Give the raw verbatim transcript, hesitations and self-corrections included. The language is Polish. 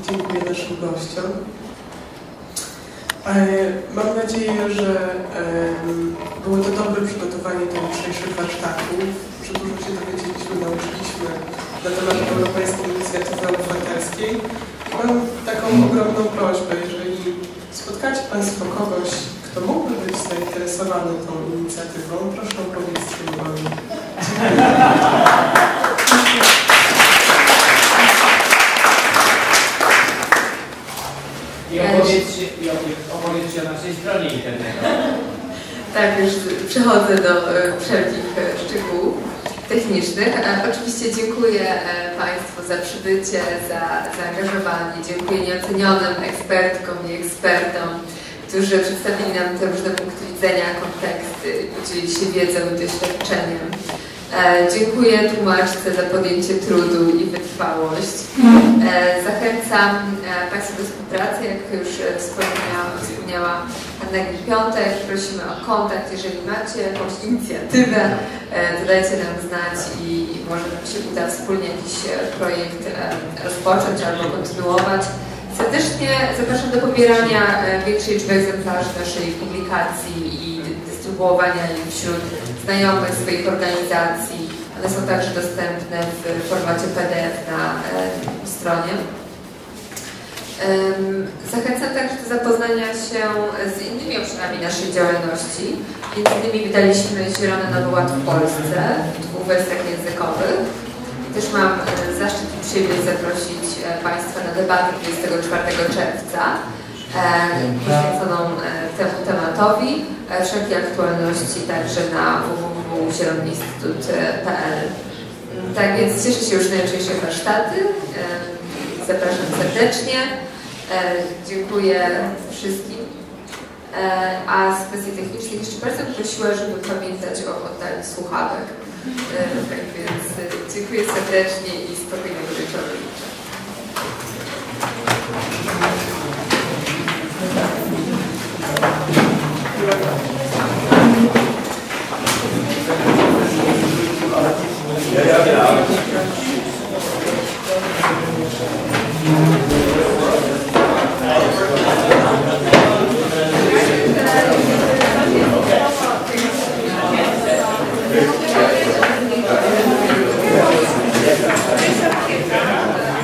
dziękuję naszym gościom. Mam nadzieję, że było to dobre przygotowanie do jutrzejszych warsztatów, że dużo się dowiedzieliśmy, nauczyliśmy na temat Europejskiej Inicjatywy Obywatelskiej. Mam taką ogromną prośbę, jeżeli spotkacie Państwo kogoś, kto mógłby być zainteresowany tą inicjatywą, proszę opowiedzieć mi o nim. I opowiedzcie, i opowiedzcie o naszej stronie internetowej. Tak, już przechodzę do wszelkich szczegółów technicznych. Oczywiście dziękuję Państwu za przybycie, za zaangażowanie. Dziękuję nieocenionym ekspertkom i ekspertom, którzy przedstawili nam te różne punkty widzenia, konteksty, podzielili się wiedzą i doświadczeniem. E, dziękuję tłumaczce za podjęcie trudu i wytrwałość. E, zachęcam e, Państwa do współpracy, jak już wspomniała, wspomniała Anna Piątek. Prosimy o kontakt, jeżeli macie jakąś inicjatywę, e, to dajcie nam znać i, i może nam się uda wspólnie jakiś projekt e, rozpocząć albo kontynuować. Serdecznie zapraszam do pobierania e, większej liczby egzemplarzy naszej publikacji i dystrybuowania ich wśród znajomych swoich organizacji. One są także dostępne w formacie P D F na e, stronie. Um, zachęcam także do zapoznania się z innymi obszarami naszej działalności. Między innymi wydaliśmy Zielony Nowy Ład w Polsce w dwóch wersjach językowych. Też mam e, zaszczyt i przyjemność zaprosić e, Państwa na debatę dwudziestego czwartego czerwca. Poświęconą temu tematowi. Wszelkie aktualności także na w w w kropka zielony instytut kropka p l. Tak więc cieszę się już na jutrzejsze warsztaty. Zapraszam serdecznie. Dziękuję wszystkim. A z kwestii technicznych jeszcze bardzo prosiła, żeby pamiętać o oddaniu słuchawek. Tak więc dziękuję serdecznie i spokojnego wieczoru.